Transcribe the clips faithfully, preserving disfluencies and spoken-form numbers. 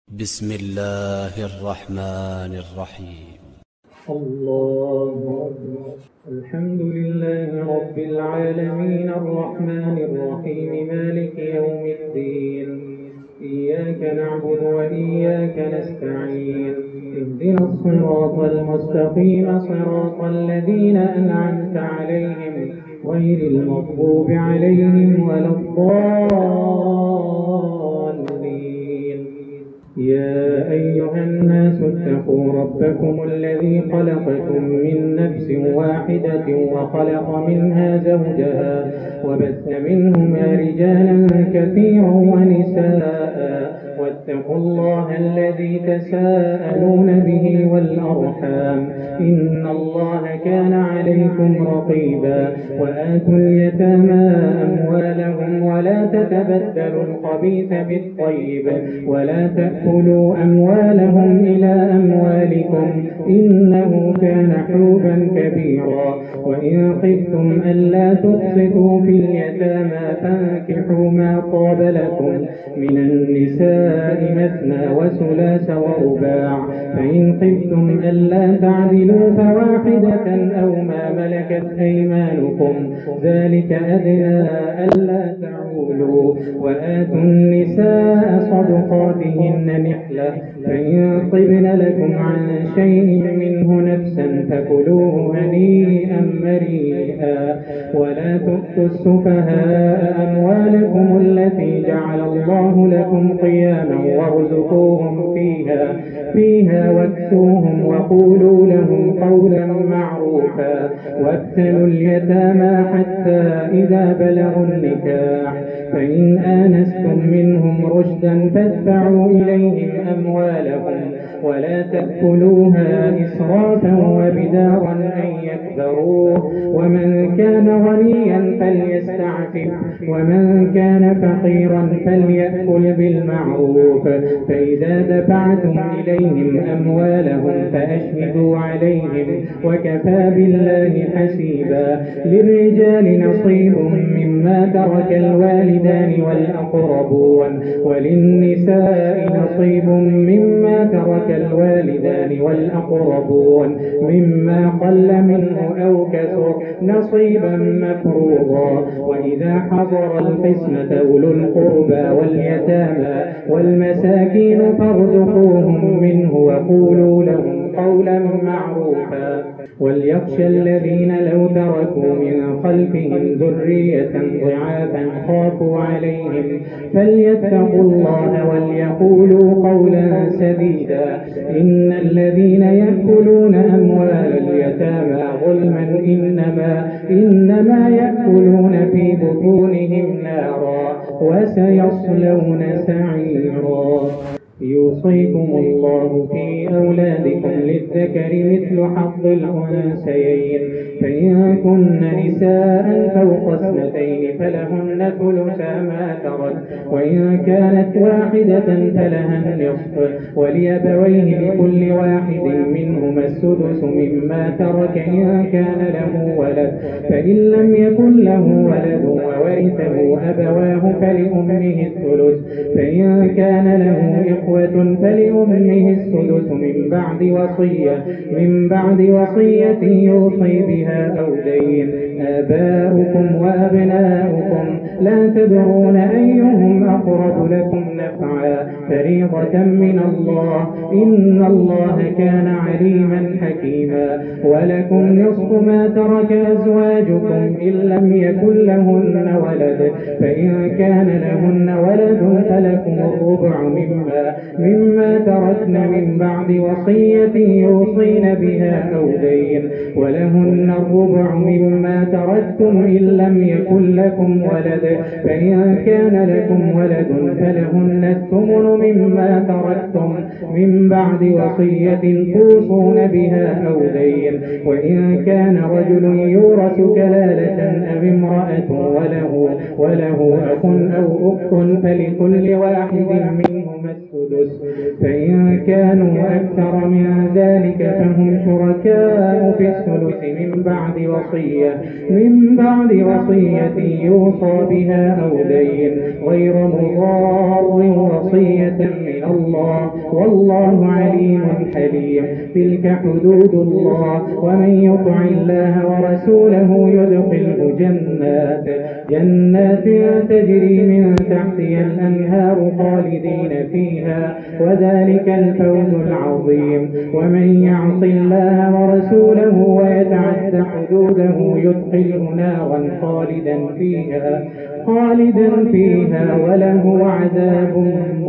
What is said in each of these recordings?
بسم الله الرحمن الرحيم. الله أكبر. الحمد لله رب العالمين الرحمن الرحيم مالك يوم الدين. إياك نعبد وإياك نستعين. اهدنا الصراط المستقيم صراط الذين أنعمت عليهم غير المغضوب عليهم ولا الضالين. يا أيها الناس اتقوا ربكم الذي خلقكم من نفس واحدة وخلق منها زوجها وبث منهما رجالا كثيرا ونساء واتقوا الله الذي تساءلون به والأرحام إن الله كان عليكم رقيبا. وآتوا اليتامى أموالهم ولا تتبدلوا الخبيث بالطيب ولا تأكلوا أموالهم إلى أموالكم إنه كان حوبا كبيرا. وإن خفتم ألا تقسطوا في اليتامى فانكحوا ما طاب لكم من النساء مثنى وثلاث ورباع. فإن خفتم ألا تعدلوا فواحدة أو ما ملكت أيمانكم ذلك أدنى ألا تعولوا. وآتوا النساء صدقاتهن نحلة فإن طبن لكم عن شيء منه نفسا فكلوه هنيئا مريئا. ولا تؤتوا السفهاء أموالكم التي جعل الله لكم قياما وارزقوهم فيها فيها واكسوهم وقولوا لهم قولا معروفا. وابتلوا اليتامى حتى إذا بلغوا النكاح فإن آنستم منهم رشدا فادفعوا إليهم أموالهم ولا تأكلوها إسرافا وبدارا أن يكبروا. ومن كان غنيا فليستعفف ومن كان فقيرا فليأكل بالمعروف. فإذا دفعتم إليهم أموالهم فأشهدوا عليهم وكفى بالله حسيبا. للرجال نصيب مما ترك الوالدان والأقربون وللنساء نصيب مما ترك الوالدان والأقربون مما قل منه أو كثر نصيبا مفروضا. وإذا حضر القسمة أولو القربى واليتامى والمساكين فارزقوهم منه وقولوا لهم قولا معروفا. وليخشى الذين لو تركوا من خلفهم ذرية ضعافا خافوا عليهم فليتقوا الله وليقولوا قولا سديدا. إن الذين يأكلون أموال اليتامى ظلما إنما إنما يأكلون في بطونهم نارا وسيصلون سعيرا. يوصيكم الله في أولادكم للذكر مثل حظ الأنثيين. فإن كن نساء فوق اثنتين فلهن ثلث ما ترك وإن كانت واحدة فلها النصف ولأبويه لكل واحد منهما السدس مما ترك إن كان له ولد. فإن لم يكن له ولد وورثه أبواه فلأمه الثلث. فإن كان له إخوة فلأمه السدس من بعد وصية من بعد وصية يوصي بها أو دين. آباؤكم وأبناؤكم لا تدرون أيهم أقرب لكم نفعا فريضة من الله إن الله كان عليما حكيما. ولكم نصف ما ترك أزواجكم إن لم يكن لهن ولد. فإن كان لهن ولد فلكم الربع مما مما تركن من بعد وصية يوصين بها أو دين. ولهن الربع مما تركتم إن لم يكن لكم ولد. فإن كان لكم ولد فلهن الثمن مما تركتم من بعد وصية توصون بها أو دين. وإن كان رجل يورث كلالة أو امرأة وله وله أخ أو أخت فلكل واحد منهما السدس، فإن كانوا أكثر من ذلك فهم شركاء في الثلث من بعد وصية من بعد وصية يوصى بها أو دين غير مضار، وصية من الله والله عليم حليم. تلك حدود الله، ومن يطع الله ورسوله يدخله جنات جنات تجري من تحتها الأنهار خالدين فيها، وذلك الفوز العظيم. ومن يعص الله ورسوله ويتعد حدوده يدخله نارا خالدا فيها خالدا فيها وله عذاب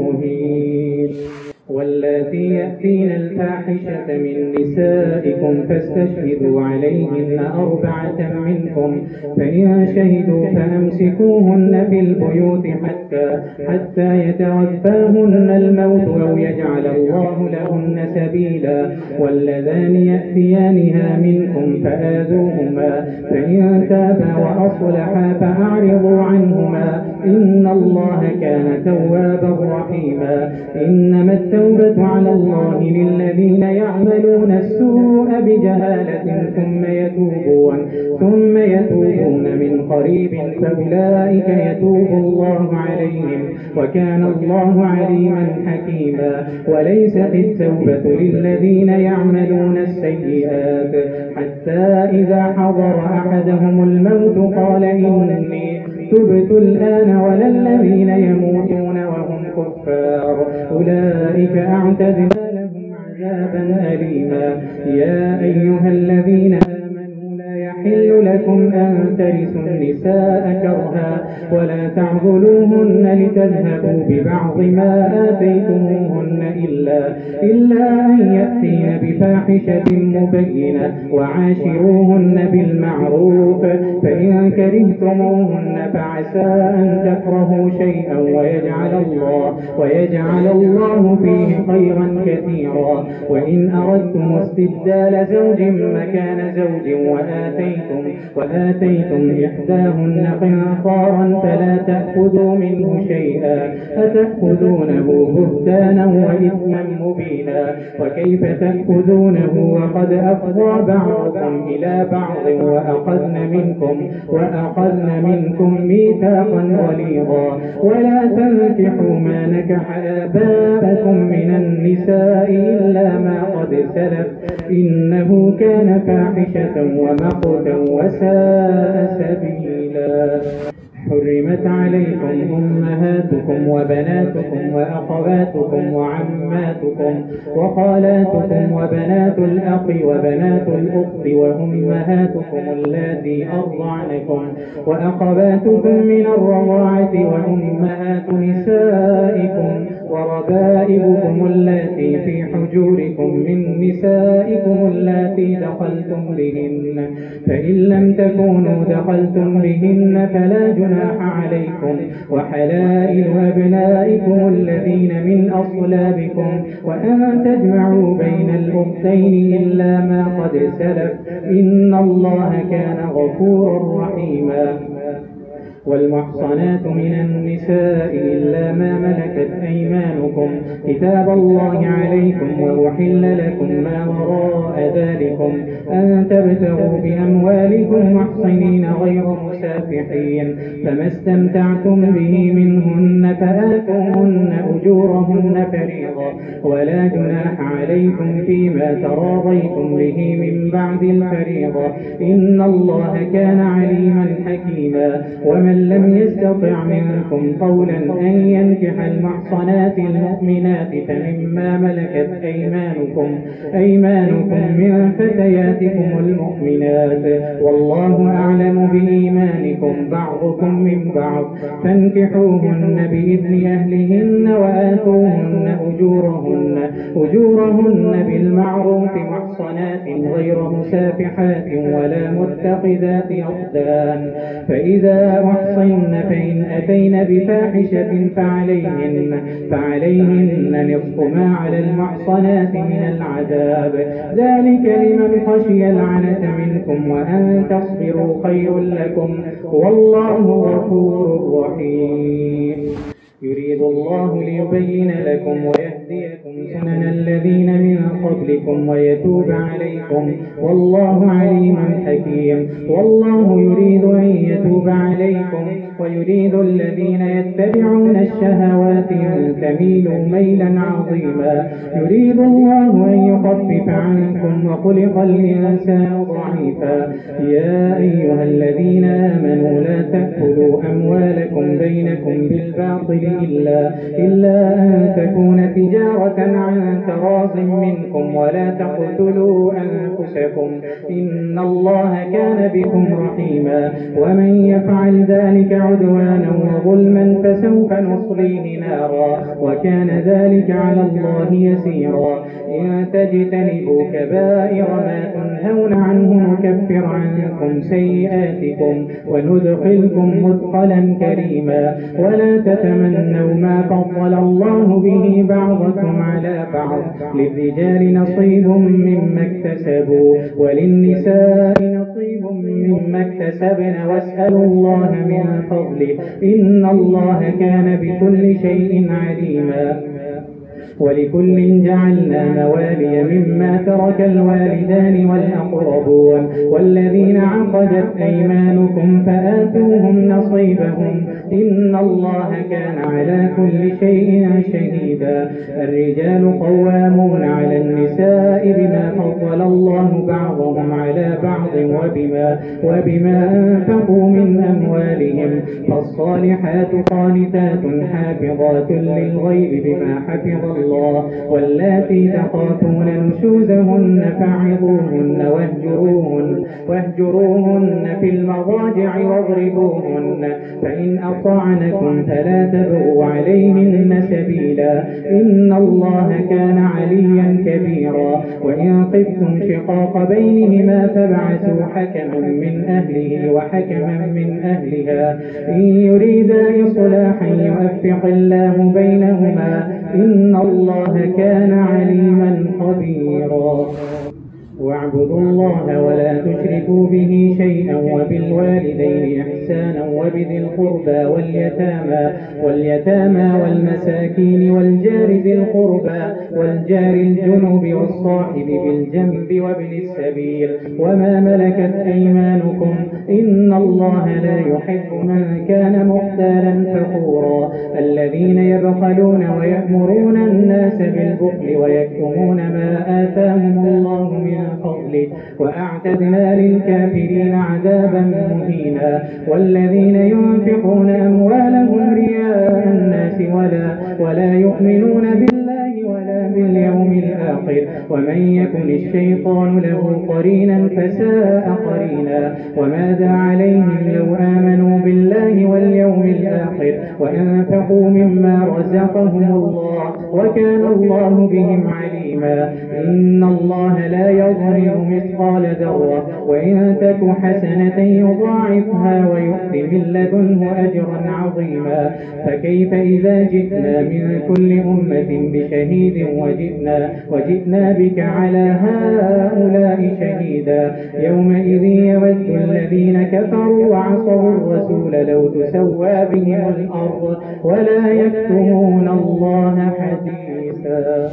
مهين. واللاتي يأتين الفاحشة من نسائكم فاستشهدوا عليهن أربعة منكم، فإن شهدوا فأمسكوهن في البيوت حتى حتى يتوفاهن الموت أو يجعل الله لهن سبيلا. واللذان يأتيانها منكم فآذوهما، فإن تابا وأصلحا فأعرضوا عنهما، إن الله كان توابا رحيما. إنما التوبة على الله للذين يعملون السوء بجهالة ثم يتوبون ثم يتوبون من قريب فأولئك يتوب الله عليهم، وكان الله عليما حكيما. وليست التوبة للذين يعملون السيئات حتى إذا حضر أحدهم الموت قال إني تبت الآن، ولا الذين يموتون وهم كفار أولئك أعتدنا لهم عذابا أليما. يا أيها الذين آمنوا لا يحل لكم أن ترثوا النساء كرها ولا تعضلوهن لتذهبوا ببعض ما آتيتموهن إلا, إلا أن يأتين بفاحشة مبينة وعاشروهن بالمعروف، فإن كرهتموهن فعسى أن تكرهوا شيئا ويجعل الله, ويجعل الله فيه خيرا كثيرا. وإن أردتم استبدال زوج مكان زوج وآتيتم, وآتيتم إحداهن قنطارا فلا تأخذوا منه شيئا أتأخذونه بهتانا وإثما مبينا. وكيف تأخذونه وقد أفضى بعضكم إلى بعض وأخذن منكم, وأخذن منكم ميثاقا غليظا. ولا تنكحوا ما نكح آباءكم من النساء إلا ما قد سلف إنه كان فاحشة ومقتا وساء سبيلا. حرمت عليكم أمهاتكم وبناتكم وأخواتكم وعماتكم وخالاتكم وبنات الأخ وبنات الأخت وأمهاتكم اللاتي أرضعنكم وأخواتكم من الرضاعة وأمهات نسائكم وربائبكم اللاتي في حجوركم من نسائكم اللاتي دخلتم بهن، فإن لم تكونوا دخلتم بهن فلا جناح عليكم. وحلائل أبنائكم الذين من أصلابكم وأن تجمعوا بين الأختين إلا ما قد سلف إن الله كان غفورا رحيما. والمحصنات من النساء إلا ما ملكت أيمانكم كتاب الله عليكم، وأحل لكم ما وراء ذلكم أن تبتغوا بأموالكم محصنين غير مسافحين، فما استمتعتم به منهن فآتوهن أجورهن فريضة، ولا جناح عليكم فيما تراضيتم به من بعد الفريضة إن الله كان عليما حكيما. ومن لم يستطع منكم قولا أن ينكح المحصنات المؤمنات فمما ملكت أيمانكم, أيمانكم من فتياتكم المؤمنات، والله أعلم بإيمانكم بعضكم من بعض، فانكحوهن بإذن أهلهن وآتوهن أجورهن, أجورهن بالمعروف محصنات غير مسافحات ولا متخذات أخدان. فإذا أحصن فإن أتين بفاحشة فعليهن, فعليهن نصف ما على المحصنات من العذاب، ذلك لمن خشي العنة منكم وأن تصبروا خير لكم والله غفور رحيم. يريد الله ليبين لكم ويهديكم سنن الذين من قبلكم ويتوب عليكم والله عليم حكيم. والله يريد أن يتوب عليكم ويريد الذين يتبعون الشهوات أن تميلوا ميلا عظيما. يريد الله أن يخفف عنكم وخلق الإنسان ضعيفا. يا أيها الذين آمنوا لا تأكلوا أموالكم بينكم بالباطل إلا, إلا أن تكون تجارة عن تراض منكم ولا تقتلوا أنفسكم إن الله كان بكم رحيما. ومن يفعل ذلك عدوانا وظلما فسوف نصليه نارا وكان ذلك على الله يسيرا. إن تجتنبوا كبائر ما تنهون عنه نكفر عنكم سيئاتكم وندخلكم مدخلا كريما. ولا تتمنوا ما فضل الله به بعضكم على بعض للرجال نصيب مما اكتسبوا وللنساء نصيب مما اكتسبن واسألوا الله من فضله إن الله كان بكل شيء عليما. ولكل جعلنا موالي مما ترك الوالدان والأقربون والذين عقدت أيمانكم فآتوهم نصيبهم إن الله كان على كل شيء شهيدا. الرجال قوامون على النساء بما فضل الله بعضهم على بعض وبما, وبما أنفقوا من أموالهم فالصالحات قانتات حافظات للغيب بما حفظ الله. واللاتي تخافون نشوزهن فعظوهن واهجروهن, واهجروهن في المضاجع واضربوهن فإن أطعنكم فلا تبغوا عليهن سبيلا إن الله كان عليا كبيرا. وإن خفتم شقاق بينهما فابعثوا حكما من أهله وحكما من أهلها إن يريدا إصلاحا يوفق الله بينهما إن الله كان عليما خبيرا. واعبدوا الله ولا تشركوا به شيئا وبالوالدين إحسانا وبذي القربى واليتامى, واليتامى والمساكين والجار ذي القربى والجار الجنب والصاحب بالجنب وابن السبيل وما ملكت أيمانكم إن الله لا يحب من كان مختالا فخورا. الذين يبخلون ويأمرون الناس بالبخل ويكتمون ما آتاهم الله من فضله وأعتدنا للكافرين عذابا مهينا. والذين ينفقون أموالهم رياء الناس ولا, ولا يؤمنون بالله ولا باليوم الآخر ومن يكن الشيطان له قرينا فساء قرينا. وماذا عليهم لو آمنوا بالله واليوم الآخر وأنفقوا مما رزقهم الله وكان الله بهم عليما. إن الله لا يظلم مثقال ذرة وإن تك حسنة يضاعفها ويؤت من لدنه أجرا عظيما. فكيف إذا جئنا من كل أمة بشهيد وجئنا, وجئنا بك على هؤلاء شهيدا. يومئذ يود الذين كفروا وعصوا الرسول لو تسوى بهم الأرض ولا يكتمون الله حديثا.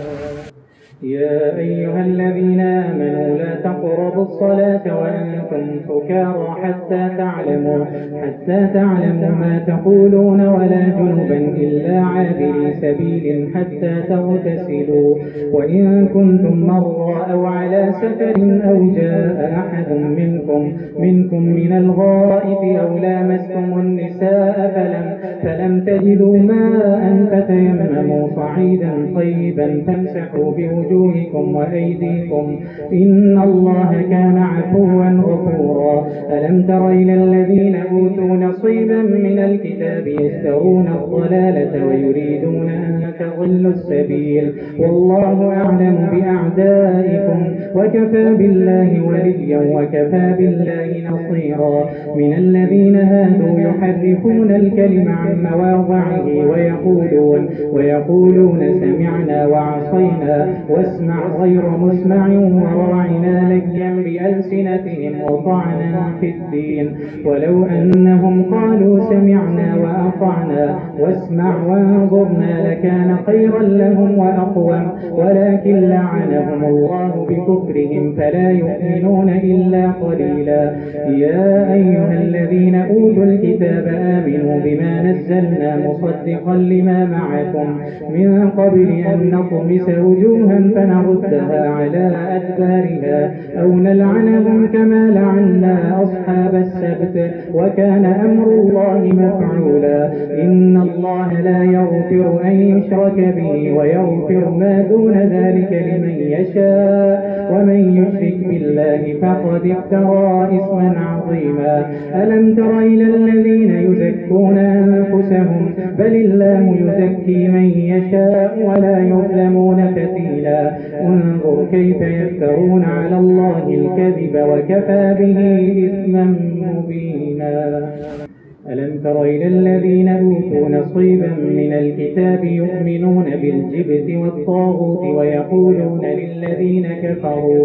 يا أيها الذين آمنوا لا تقربوا الصلاة وأنتم سكارى حتى تعلموا, حتى تعلموا ما تقولون ولا جنبا إلا عابري سبيل حتى تغتسلوا. وإن كنتم مرضى أو على سفر أو جاء أحد منكم, منكم من الغائط أو لامستم النساء فلم, فلم تجدوا ماء فتيمموا صعيدا طيبا فامسحوا بوجوهكم وجوهكم وأيديكم إن الله كان عفوا غفورا. ألم تر إلى الذين أوتوا نصيبا من الكتاب يشترون الضلالة ويريدون أن تضلوا السبيل والله أعلم بأعدائكم وكفى بالله وليا وكفى بالله نصيرا. من الذين هادوا يحرفون الكلم عن مواضعه ويقولون, ويقولون سمعنا وعصينا واسمع غير مسمع وراعنا ليا بألسنتهم وطعنا في الدين. ولو أنهم قالوا سمعنا وأطعنا واسمع وانظرنا لكان خيرا لهم وأقوم، ولكن لعنهم الله بكفرهم فلا يؤمنون إلا قليلا. يا أيها الذين أوتوا الكتاب آمنوا بما نزلنا مصدقا لما معكم من قبل أن نطمس وجوها فنردها على أدبارها أو نلعنهم كما لعنا أصحاب السبت وكان أمر الله مفعولا. إن الله لا يغفر أن يشرك به ويغفر ما دون ذلك لمن يشاء، ومن يشرك بالله فقد افترى إثما عظيما. ألم تر إلى الذين يزكون أنفسهم بل الله يزكي من يشاء ولا يظلمون فتيلا. انظر كيف يفترون على الله الكذب وكفى به إثما مبينا. ألم تر إلى الذين أوتوا نصيبا من الكتاب يؤمنون بالجبت والطاغوت ويقولون للذين كفروا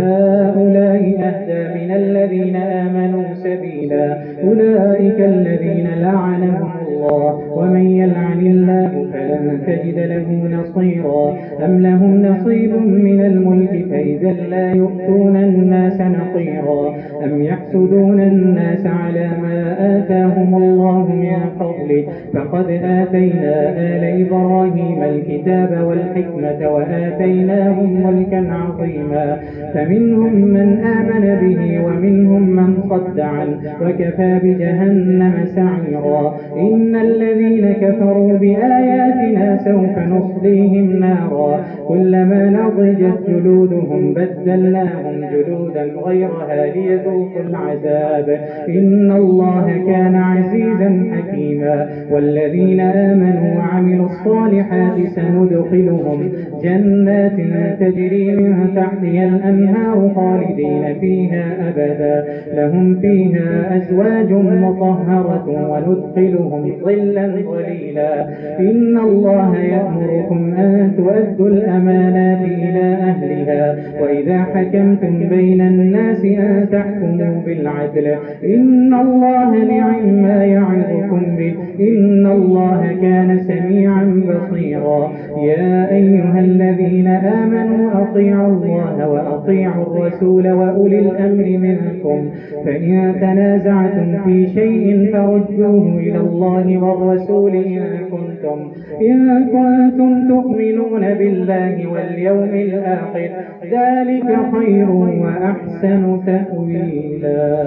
هؤلاء أهدى من الذين آمنوا سبيلا. أولئك الذين لعنهم الله ومن يلعن الله فلن تجد له نصيرا. أم لهم نصيب من الملك فإذا لا يؤتون الناس نقيرا. أم يحسدون الناس على ما آتاهم الله من فضله فقد آتينا آل إبراهيم الكتاب والحكمة وآتيناهم ملكا عظيما. فمنهم من آمن به ومنهم من صد عنه وكفى بجهنم سعيرا. إن الذين كفروا بآياتنا سوف نصليهم نارا كلما نضجت جلودهم بدلناهم جلودا غيرها ليذوقوا العذاب إن الله كان عزيزا حكيما. والذين آمنوا وعملوا الصالحات سندخلهم جنات تجري من تحتها الأنهار خالدين فيها أبدا لهم فيها أزواج مطهرة وندخلهم ظلا ظليلا. إن الله يأمركم أن تؤدوا الأمانات إلى أهلها وإذا حكمتم بين الناس أن تحكموا بالعدل إن الله نعم ما يعظكم به إن الله كان سميعا بصيرا. يا أيها الذين آمنوا أطيعوا الله وأطيعوا الرسول وأولي الأمر منكم فإن تنازعتم في شيء فردوه إلى الله والرسول إن كنتم إن كنتم تؤمنون بالله واليوم الآخر ذلك خير وأحسن تأويلا.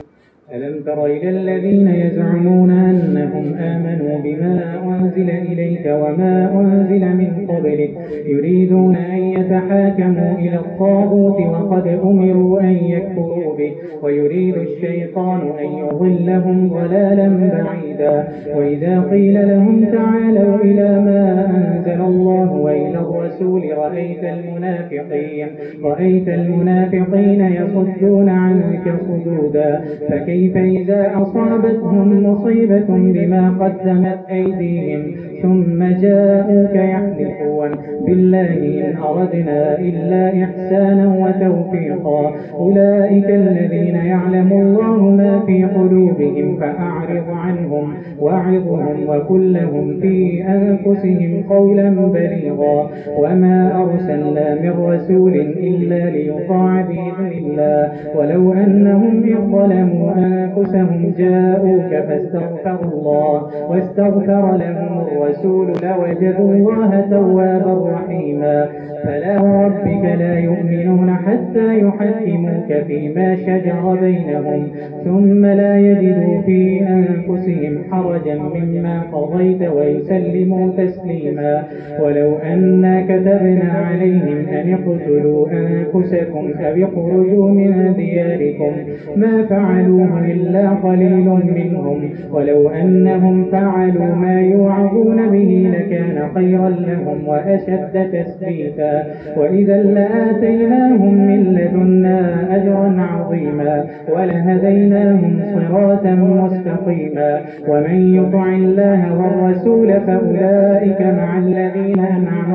ألم تر إلى الذين يزعمون أنهم آمنوا بما أنزل إليك وما أنزل من قبلك يريدون أن يتحاكموا إلى الطاغوت وقد أمروا أن يكفروا به ويريد الشيطان أن يضلهم ضلالا بعيدا. وإذا قيل لهم تعالوا إلى ما أنزل الله وإلى الرسول رأيت المنافقين رأيت المنافقين يصدون عنك صدودا. فكيف إذا أصابتهم مصيبة بما قدمت أيديهم ثم جاءوك يحلفون بالله إن أردنا إلا إحسانا وتوفيقا أولئك الذين يعلم الله ما في قلوبهم فأعرض عنهم وعظهم وقل لهم في أنفسهم قولا بليغا. وما أرسلنا من رسول إلا ليطاع بإذن الله ولو أنهم إذ ظلموا أنفسهم جاءوك فاستغفروا الله واستغفر لهم الرسول لوجدوا الله توابا رحيما. فلا وربك لا يؤمنون حتى يحكموك فيما شجر بينهم ثم لا يجدوا في أنفسهم حرجا مما قضيت ويسلموا تسليما. ولو أنا كتبنا عليهم أن اقتلوا أنفسكم أو اخرجوا من دياركم ما فعلوه إلا قليل منهم ولو أنهم فعلوا ما يوعظون به لكان خيرا لهم وأشد تثبيتا وإذا لآتيناهم من لدنا أجرا عظيما ولهديناهم صراطا مستقيما. ومن يطع الله والرسول فأولئك مع الذين أنعم الله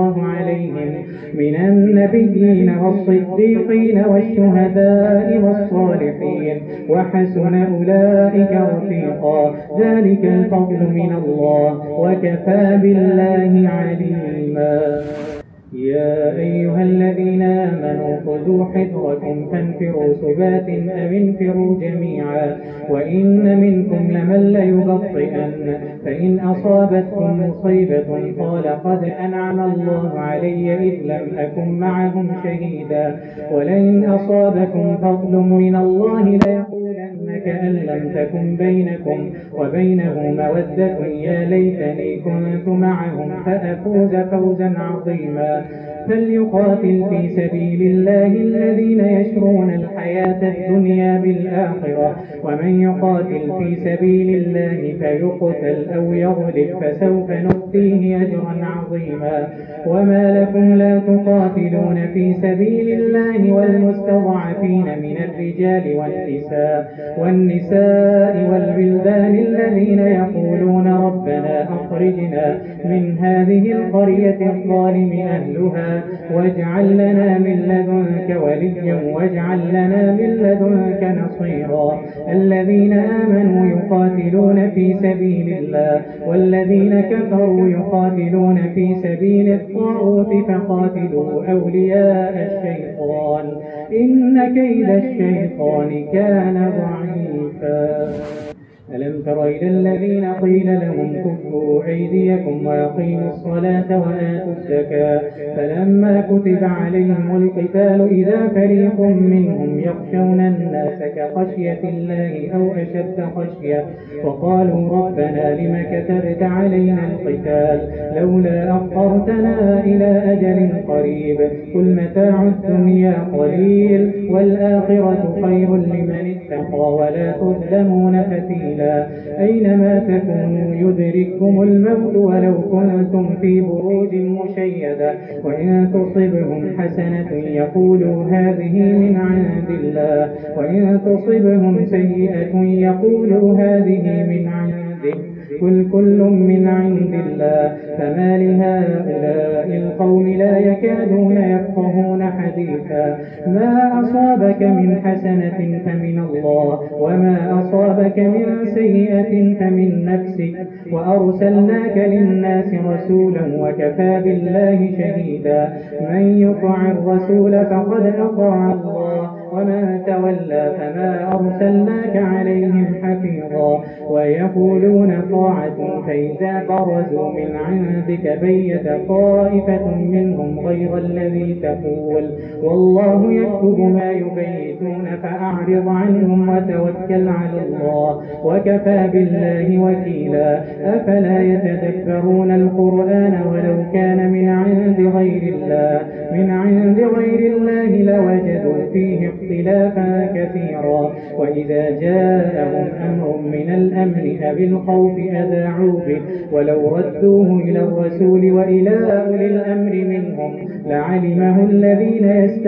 الله عليهم من النبيين والصديقين والشهداء والصالحين وحسن أولئك رفيقا ذلك الفضل من الله وكفى بالله عليما. يا أيها الذين آمنوا خذوا حذركم فانفروا ثبات أو انفروا جميعا وإن منكم لمن ليبطئن فإن أصابتكم مصيبة قال قد أنعم الله علي إذ لم أكن معهم شهيدا ولئن أصابكم فضل من الله ليقولن كأن لم تكن بينكم وبينه مودة يا ليتني كنت معهم فأفوز فوزا عظيما. فليقاتل في سبيل الله الذين يشرون الحياة الدنيا بالآخرة ومن يقاتل في سبيل الله فيقتل أو يغلب فسوف نؤتيه أجرا عظيما. وما لكم لا تقاتلون في سبيل الله والمستضعفين من الرجال والنساء والنساء والولدان الذين يقولون ربنا أخرجنا من هذه القرية الظالم أهلها واجعل لنا من لدنك وليا واجعل لنا من لدنك نصيرا. الذين آمنوا يقاتلون في سبيل الله والذين كفروا يقاتلون في سبيل الطاغوت فقاتلوا أولياء الشيطان إن كيد الشيطان كان ضعيفا. ألم تر إلى الذين قيل لهم كفوا أيديكم وأقيموا الصلاة وآتوا الزكاة فلما كتب عليهم القتال إذا فريق منهم يخشون الناس كخشية الله أو أشد خشية وقالوا ربنا لم كتبت علينا القتال لولا أخرتنا إلى أجل قريب قل متاع الدنيا قليل والآخرة خير لمن اتقى ولا تظلمون فتيلا. أينما تكونوا يدرككم الموت ولو كنتم في بروج مشيدة وإن تصبهم حسنة يقولوا هذه من عند الله وإن تصبهم سيئة يقولوا هذه من عندك قل كل من عند الله فما لهؤلاء القوم لا يكادون يفقهون حديثا. ما أصابك من حسنة فمن الله وما أصابك من سيئة فمن نفسك وأرسلناك للناس رسولا وكفى بالله شهيدا. من يطع الرسول فقد أطاع الله ومن تولى فما أرسلناك عليهم حفيظا. ويقولون طاعة فإذا برزوا من عندك بيت طائفة منهم غير الذي تقول والله يكتب ما يبيتون فأعرض عنهم وتوكل على الله وكفى بالله وكيلا. أفلا يتدبرون القرآن ولو كان من عند غير الله من عند غير الله لوجدوا فيه اختلافا كثيرا. وإذا جاءهم أمر من الأمن أو الخوف أذاعوا به ولو ردوه إلى الرسول وإلى أولي الأمر منهم لعلمه الذين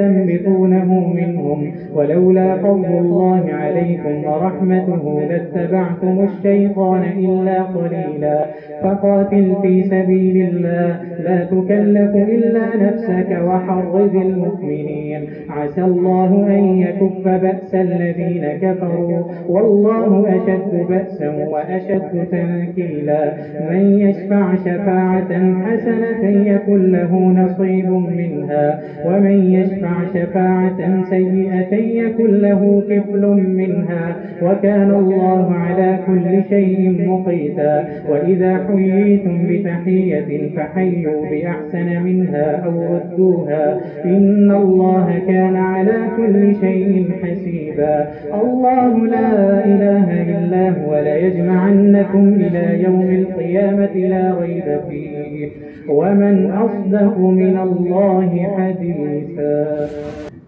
يستنبطونه منهم ولولا فضل الله عليكم ورحمته لاتبعتم الشيطان إلا قليلا. فقاتل في سبيل الله لا تكلف إلا نفسك وحرض المؤمنين عسى الله أن يكف بأس الذين كفروا والله أشد بأسا وأشد تنكيلا. من يشفع شفاعة حسنة يكن له نصيب منها ومن يشفع شفاعة سيئة يكن له كفل منها وكان الله على كل شيء مقيتا. وإذا حييتم بتحية فحيوا بأحسن منها أو ردوها إن الله كان على كل شيء حسيبا. الله لا إله إلا هو ليجمعنكم إلى يوم القيامة لا ريب فيه ومن أصدق من الله حديثا.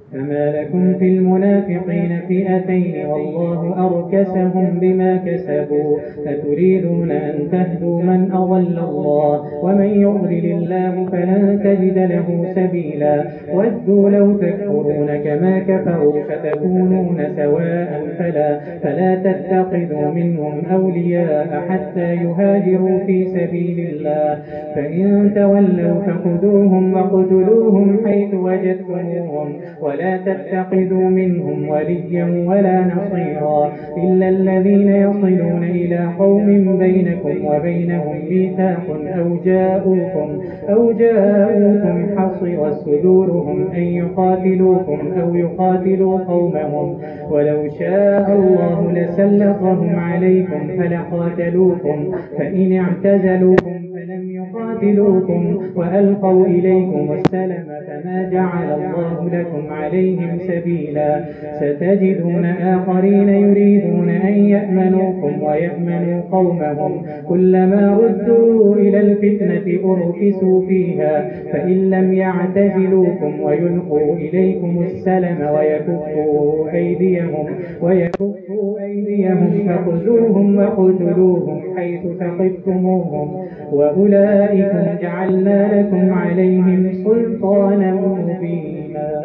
فما لكم في المنافقين فئتين والله أركسهم بما كسبوا أتريدون أن تهدوا من أضل الله ومن يضلل الله فلن تجد له سبيلا ودوا لو تكفرون كما كفروا فتكونون سواء فلا, فلا تتخذوا منهم أولياء حتى يهاجروا في سبيل الله فإن تولوا فخذوهم وقتلوهم حيث وجدتموهم ولا تتخذوا منهم وليا ولا نصيرا إلا الذين يصلون إلى قوم بينكم وبينهم ميثاق أو جاءوكم, أو جاءوكم حصرت صدورهم أن يقاتلوكم أو يقاتلوا قومهم ولو شاء الله لسلطهم عليكم فلقاتلوكم فإن اعتزلوكم فلم يقاتلوكم وألقوا إليكم السلم فما جعل الله لكم عليهم سبيلا ستجدون آخرين يريدون أن يأمنوكم ويأمنوا قومهم كلما ردوا إلى الفتنة أركسوا فيها فإن لم يعتزلوكم ويلقوا إليكم السلم ويكفوا أيديهم, ويكفوا أيديهم فخذوهم وقتلوهم حيث ثقفتموهم وأولئكم جعلنا لكم عليهم سلطانا مبينا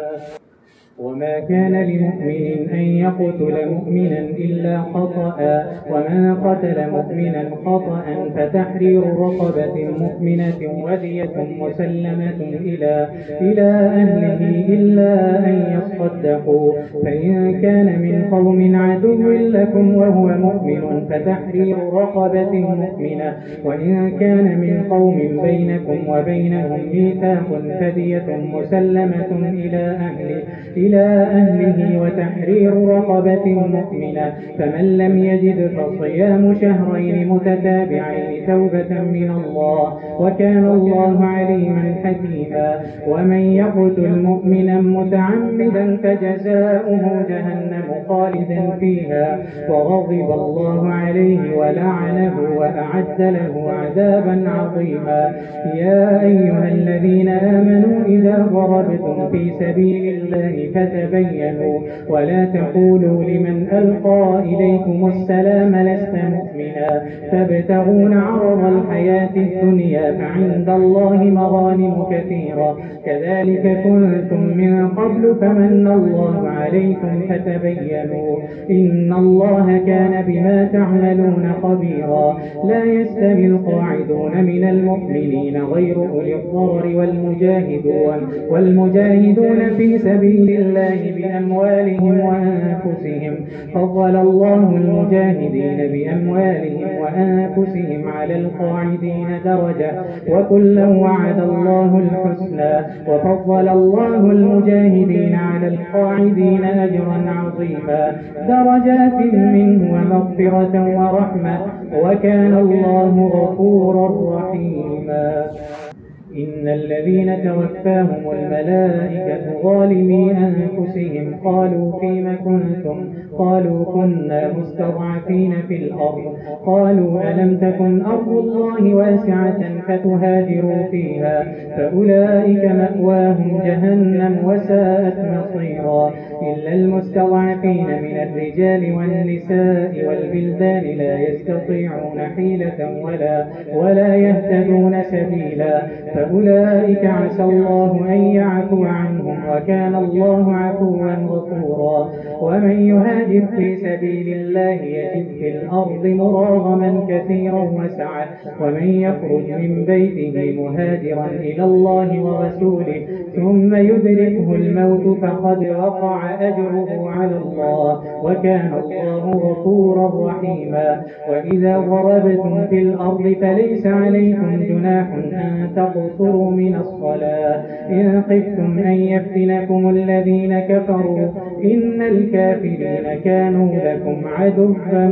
وما كان لمؤمن أن يقتل مؤمنا إلا خطأ ومن قتل مؤمنا خطأ فتحرير رقبة مؤمنة ودية مسلمة إلى, إلى أهله إلا أن يصدقوا فإن كان من قوم عدو لكم وهو مؤمن فتحرير رقبة مؤمنة وإن كان من قوم بينكم وبينهم ميثاق فدية مسلمة إلى أهله إلى أهله وتحرير رقبة مؤمنة فمن لم يجد فصيام شهرين متتابعين توبة من الله وكان الله عليما حكيما ومن يقتل مؤمنا متعمدا فجزاؤه جهنم خالدا فيها وغضب الله عليه ولعنه وأعد له عذابا عظيما يا أيها الذين آمنوا إذا ضربتم في سبيل الله فتبينوا ولا تقولوا لمن ألقى إليكم السلام لست مؤمنا تبتغون عرض الحياة الدنيا فعند الله مغانم كثيرة كذلك كنتم من قبل فمن الله عليكم فتبينوا إن الله كان بما تعملون خبيرا لا يستوي القاعدون من المؤمنين غير أولي الضرر والمجاهدون, والمجاهدون في سبيل الله بأموالهم وأنفسهم فضل الله المجاهدين بأموالهم وأنفسهم على القاعدين درجة وكلا وعد الله الحسنى وفضل الله المجاهدين على القاعدين أجرا عظيما درجات منه ومغفرة ورحمة وكان الله غفورا رحيما إن الذين توفاهم الملائكة ظالمي أنفسهم قالوا فيم كنتم قالوا كنا مستضعفين في الأرض قالوا ألم تكن أرض الله واسعة فتهاجروا فيها فأولئك مأواهم جهنم وساءت مصيرا إلا المستضعفين من الرجال والنساء والبلدان لا يستطيعون حيلة ولا, ولا يهتدون سبيلا فأولئك عسى الله أن يعفو عنهم وكان الله عفوا غفورا ومن يهاجر في سبيل الله يجد في الأرض مراغما كثيرا وسعة ومن يخرج من بيته مهاجرا إلى الله ورسوله ثم يدركه الموت فقد وقع أجره على الله وكان الله غفورا رحيما وإذا ضربتم في الأرض فليس عليكم جناح أن تقصروا من الصلاة إن خفتم أن يفتنكم الذين كفروا إن الكافرين كانوا لكم عدوا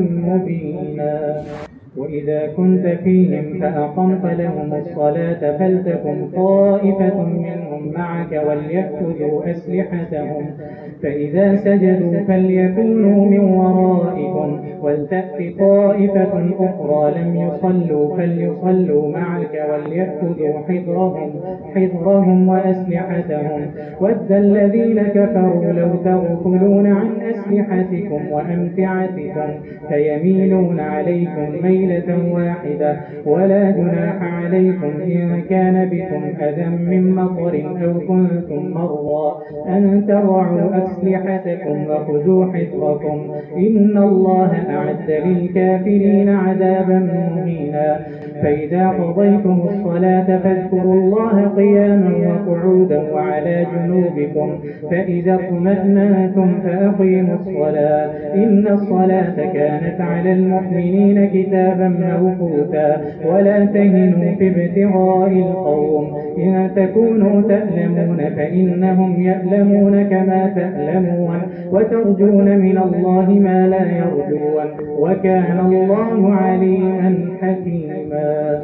مبينا وإذا كنت فيهم فأقمت لهم الصلاة فلتكن طائفة منهم معك وليأخذوا أسلحتهم، فإذا سجدوا فليكونوا من ورائكم ولتأت طائفة أخرى لم يصلوا فليصلوا معك وليأخذوا حذرهم, حذرهم وأسلحتهم. ود الذين كفروا لو تغفلون عن أسلحتكم وأمتعتكم فيميلون عليكم ميلة واحدة، ولا جناح عليكم إن كان بكم أذى من مطر أو كنتم مرضى أن تضعوا أسلحتكم وخذوا حذركم، إن الله أعد للكافرين عذابا مهينا. فإذا قضيتم الصلاة فاذكروا الله قياما وقعودا وعلى جنوبكم، فإذا اطمأننتم فأقيموا الصلاة، إن الصلاة كانت على المؤمنين كتابا موقوتا. ولا تهنوا في ابتغاء القوم، إن تكونوا تألمون فإنهم يألمون كما تألمون، وترجون من الله ما لا يرجون، وكان الله عليما حكيما.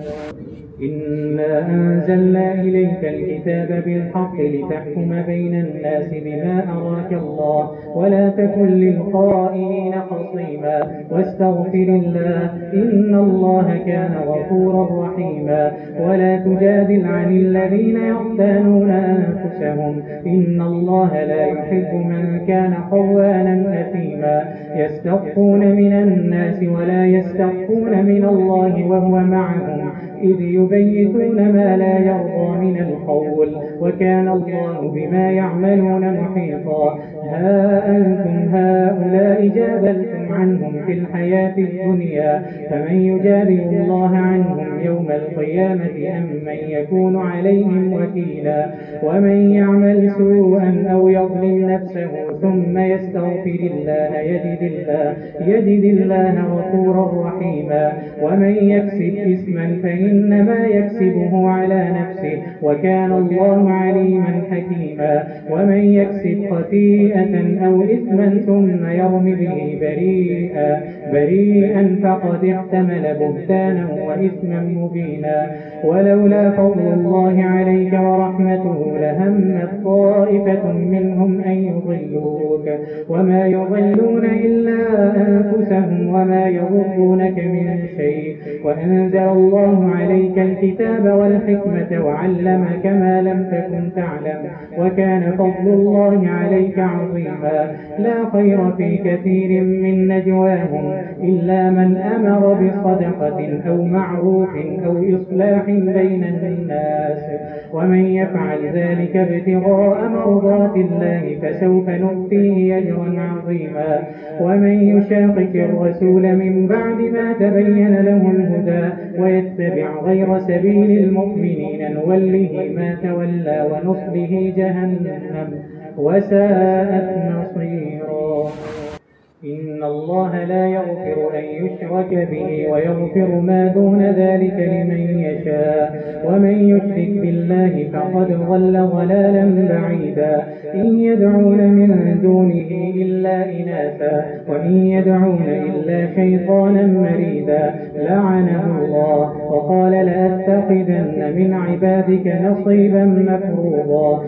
إنا أنزلنا إليك الكتاب بالحق لتحكم بين الناس بما أراك الله، ولا تكن للخائنين خصيما، واستغفر الله إن الله كان غفورا رحيما. ولا تجادل عن الذين يختانون أنفسهم، إن الله لا يحب من كان خوانا أثيما. يستخفون من الناس ولا يستخفون من الله وهو معهم إذ يبيتون ما لا يرضى من القول، وكان الله بما يعملون محيطا. ها أنتم هؤلاء جادلتم عنهم في الحياة الدنيا، فمن يجادل الله عنهم يوم القيامة أم من يكون عليهم وكيلا. ومن يعمل سوءا أو يظلم نفسه ثم يستغفر الله يجد الله, يجد الله غفورا رحيما. ومن يكسب إثما فإنما يكسبه على نفسه، وكان الله عليما حكيما. ومن يكسب خطيئة أو إثما ثم يرم به بريئا, بريئا فقد احتمل بهتانا وإثما مبينا. ولولا فضل الله عليك ورحمته لهمت طائفة منهم أن يضلوك، وما يضلون إلا أنفسهم وما يضرونك من شيء. وأنزل الله عليك الكتاب والحكمة وعلمك ما لم تكن تعلم، وكان فضل الله عليك عظيما. لا خير في كثير من نجواهم إلا من أمر بصدقة أو معروف أو إصلاح بين الناس، ومن يفعل ذلك ابتغاء مرضات الله فسوف نؤتيه أجرا عظيما. ومن يشاقق الرسول من بعد ما تبين له الهدى ويتبع غير سبيل المؤمنين نوله ما تولى ونصله جهنم وساءت مصيرا. إن الله لا يغفر أن يشرك به ويغفر ما دون ذلك لمن يشاء، ومن يشرك بالله فقد ضل ضلالا بعيدا. إن يدعون من دونه إلا إناثا وإن يدعون إلا شيطانا مريدا لعنه الله وقال لأتخذن من عبادك نصيبا مفروضا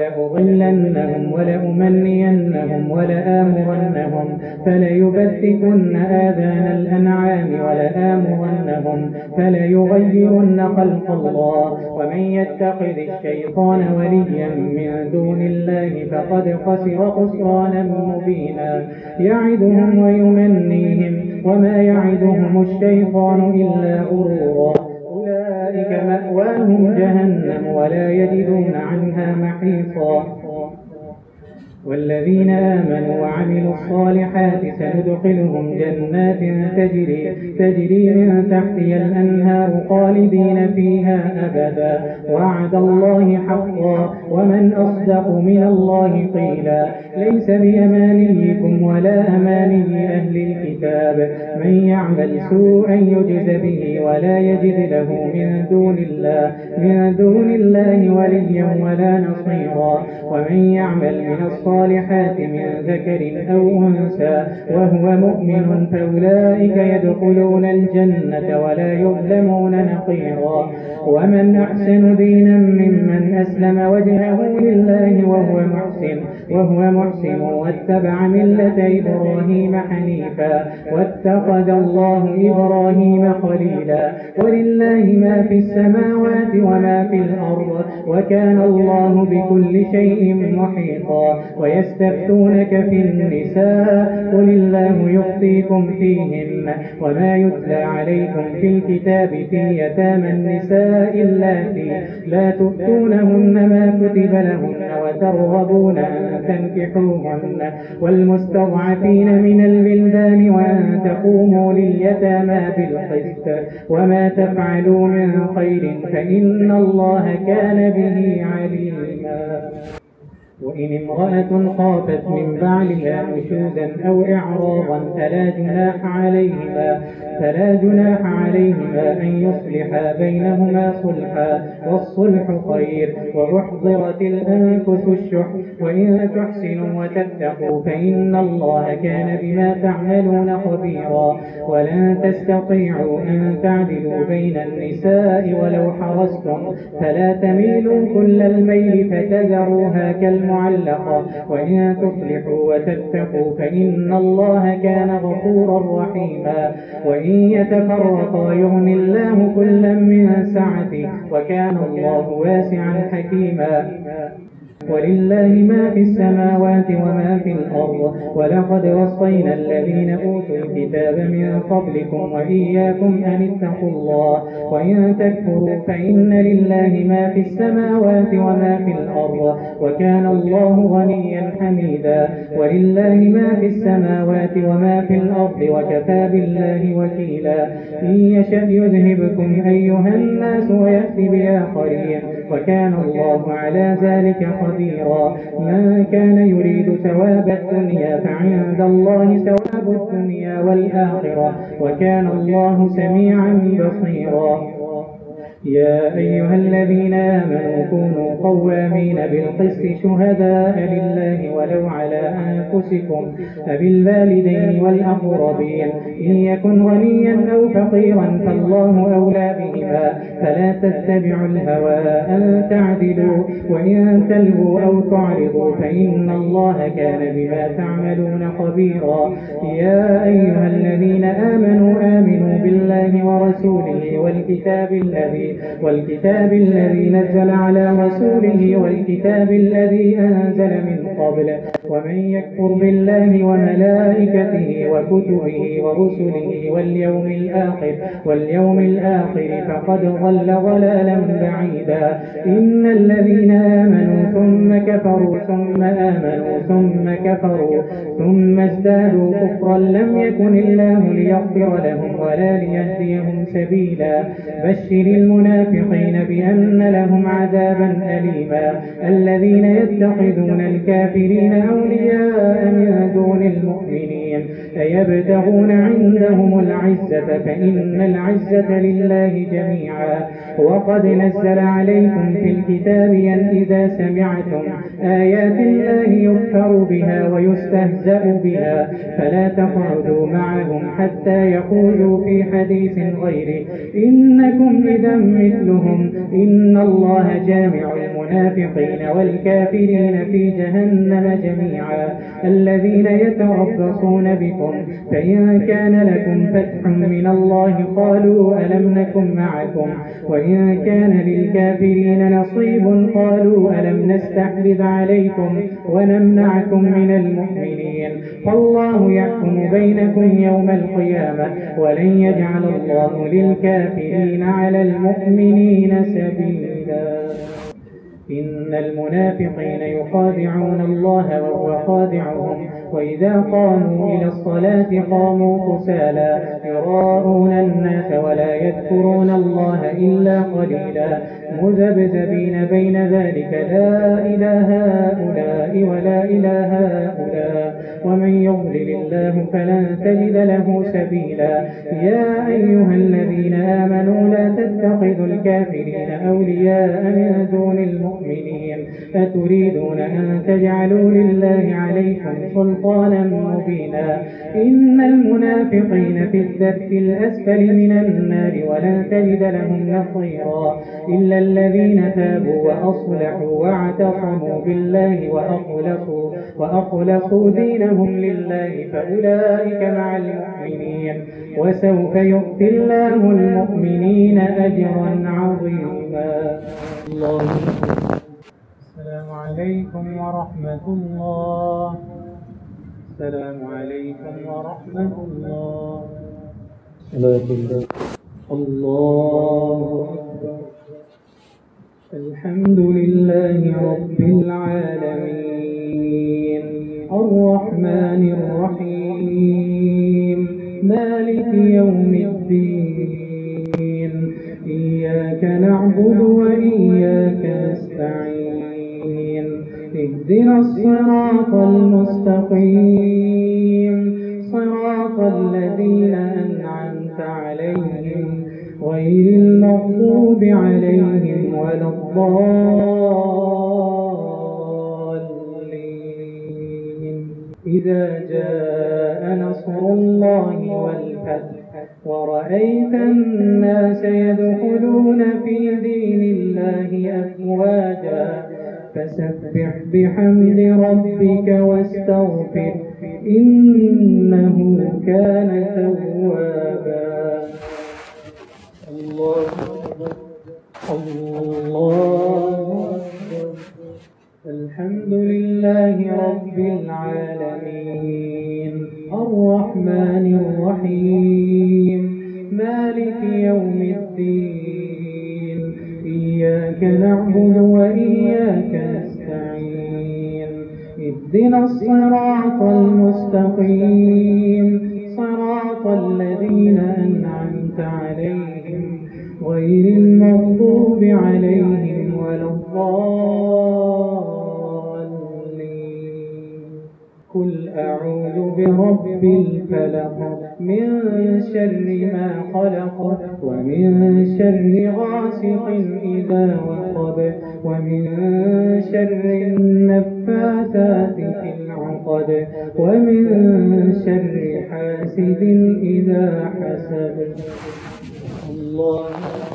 ولأضلنهم ولأمنينهم ولآمرنهم فليبتكن آذان الأنعام ولآمرنهم فليغيرن خلق الله. ومن يتخذ الشيطان وليا من دون الله فقد خسر خسرانا مبينا. يعدهم ويمنيهم وما يعدهم الشيطان إلا غرورا. أولئك مأواهم جهنم ولا يجدون عنها محيصا. والذين آمنوا وعملوا الصالحات سندخلهم جنات تجري, تجري من تحتها الأنهار خالدين فيها أبدا وعد الله حقا ومن أصدق من الله قيلا. ليس بأمانيكم ولا أماني أهل الكتاب من يعمل سوءا يجز به ولا يجد له من دون الله من دون الله وليا ولا نصيرا. ومن يعمل من الصالحات الصالحات من ذكر أو أنثى وهو مؤمن فأولئك يدخلون الجنة ولا يظلمون نقيرا. ومن أحسن دينا ممن أسلم وجهه لله وهو محسن وهو محسن واتبع ملة إبراهيم حنيفا واتخذ الله إبراهيم خليلا. ولله ما في السماوات وما في الأرض وكان الله بكل شيء محيطا. ويستفتونك في النساء قل الله يفتيكم فيهن وما يتلى عليكم في الكتاب في يتامى النساء اللاتي لا تؤتونهن ما كتب لهن وترغبون أن تنكحوهن والمستضعفين من الولدان وأن تقوموا لليتامى بالقسط وما تفعلوا من خير فإن الله كان به عليما. وإن امرأة خافت من بعلها نشوزا أو إعراضا فلا جناح عليهما فلا جناح عليهما أن يصلحا بينهما صلحا والصلح خير. وأحضرت الأنفس الشح وإن تحسنوا وتتقوا فإن الله كان بما تعملون خبيرا. ولن تستطيعوا أن تعدلوا بين النساء ولو حرصتم فلا تميلوا كل الميل فتذروها كالمعلقة وإن تصلحوا وتتقوا فإن الله كان غفورا رحيما. وإن يتفرقا يغني الله كلا من سعته وكان الله واسعا حكيما. ولله ما في السماوات وما في الأرض ولقد وصينا الذين أوتوا الكتاب من قبلكم وإياكم أن اتقوا الله وإن تكفروا فإن لله ما في السماوات وما في الأرض وكان الله غنيا حميدا. ولله ما في السماوات وما في الأرض وكفى بالله وكيلا. إن يشأ يذهبكم أيها الناس ويأتي بآخرين وكان الله على ذلك خبيرا. من كان يريد ثواب الدنيا فعند الله ثواب الدنيا والآخرة وكان الله سميعا بصيرا. يا أيها الذين آمنوا كونوا قوامين بالقسط شهداء لله ولو على أنفسكم فبالوالدين والأقربين إن يكن غنيا أو فقيرا فالله أولى بهما فلا تتبعوا الهوى أن تعدلوا وإن تلووا أو تعرضوا فإن الله كان بما تعملون خبيرا. يا أيها الذين آمنوا آمنوا بالله ورسوله والكتاب الذي والكتاب الذي نزل على رسوله والكتاب الذي أنزل من قبل ومن يكفر بالله وملائكته وكتبه ورسله واليوم الآخر واليوم الآخر فقد ضل ضلالا بعيدا. إن الذين آمنوا ثم كفروا ثم آمنوا ثم كفروا ثم ازدادوا كفرا لم يكن الله ليغفر لهم ولا ليهديهم سبيلا. بشر المنافقين بأن لهم عذابا أليما. الذين يتخذون الكافرين أولياء من دون المؤمنين أيبتغون عندهم العزة فإن العزة لله جميعا. وقد نزل عليكم في الكتاب أن إذا سمعتم آيات الله يكفر بها ويستهزأ بها فلا تقعدوا معهم حتى يقولوا في حديث غيره إنكم إذا مثلهم إن الله جامع المنافقين والكافرين في جهنم جميعا. الذين يتربصون بكم فإن كان لكم فتح من الله قالوا ألم نكن معكم وإن كان للكافرين نصيب قالوا ألم نستحبذ عليكم ونمنعكم من المؤمنين. فالله يحكم بينكم يوم القيامة ولن يجعل الله للكافرين على المؤمنين سبيلا. إن المنافقين يخادعون الله وهو خادعهم وإذا قاموا إلى الصلاة قاموا كسالى يراءون الناس ولا يذكرون الله إلا قليلا. مذبذبين بين ذلك لا إلى هؤلاء ولا إلى هؤلاء ومن يضلل الله فلن تجد له سبيلا. يا أيها الذين آمنوا لا تتخذوا الكافرين أولياء من دون المؤمنين أتريدون أن تجعلوا لله عليكم سلطانا مبينا. إن المنافقين في الدرك الأسفل من النار ولن تجد لهم نصيرا إلا الذين تابوا وأصلحوا واعتصموا بالله وأخلصوا, وأخلصوا دينهم لله فأولئك مع المؤمنين وسوف يؤتي الله المؤمنين أجرا عظيما. الله. السلام عليكم ورحمة الله. السلام عليكم ورحمة الله. الله أكبر. الحمد لله رب العالمين الرحمن الرحيم مالك يوم الدين إياك نعبد وإياك نستعين اهدنا الصراط المستقيم صراط الذين أنعمت عليهم غير المغضوب عليهم ولا الضالين. إذا جاء نصر الله والفتح ورأيت الناس يدخلون في دين الله أفواجا فسبح بحمد ربك واستغفر إنه كان توابا. الله الله الحمد لله رب العالمين الرحمن الرحيم مالك يوم الدين إياك نعبد وإياك نستعين اهدنا الصراط المستقيم صراط الذين أنعمت عليهم غير المغضوب عليهم ولا الضالين. قل أعوذ برب الفلق من شر ما خلق ومن شر غاسق إذا وقب ومن شر النفاثات في العقد ومن شر حاسد إذا حسد. الله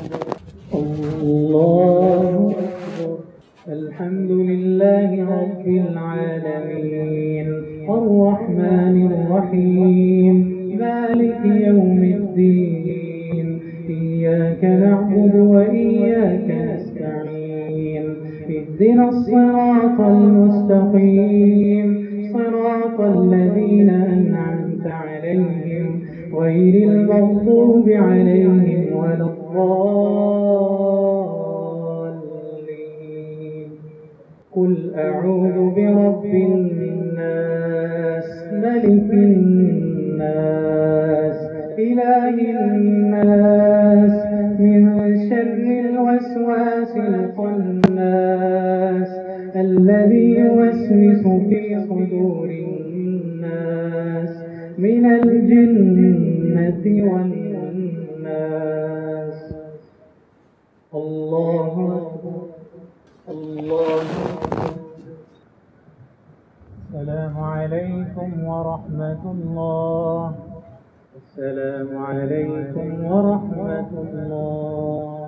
الله أكبر. الحمد لله رب العالمين الرحمن الرحيم مالك يوم الدين إياك نعبد وإياك نستعين اهدنا الصراط المستقيم صراط الذين أنعمت عليهم غير المغضوب عليهم ولا الضالين. قل أعوذ برب الناس ملك الناس إله الناس من شر الوسواس الخناس الذي يوسوس في صدور الناس من الجنة والناس. الله أكبر. الله أكبر. السلام عليكم ورحمة الله. السلام عليكم ورحمة الله.